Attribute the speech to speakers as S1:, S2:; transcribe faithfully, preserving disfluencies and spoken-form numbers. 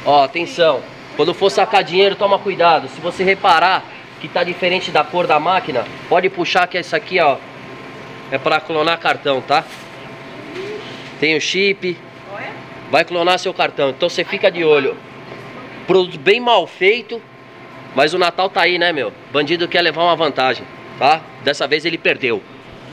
S1: Ó, atenção. Quando for sacar dinheiro, toma cuidado. Se você reparar que tá diferente da cor da máquina, pode puxar que essa aqui, ó, é pra clonar cartão, tá? Tem o chip. Vai clonar seu cartão. Então você fica de olho. Produto bem mal feito. Mas o Natal tá aí, né, meu? Bandido quer levar uma vantagem, tá? Dessa vez ele perdeu.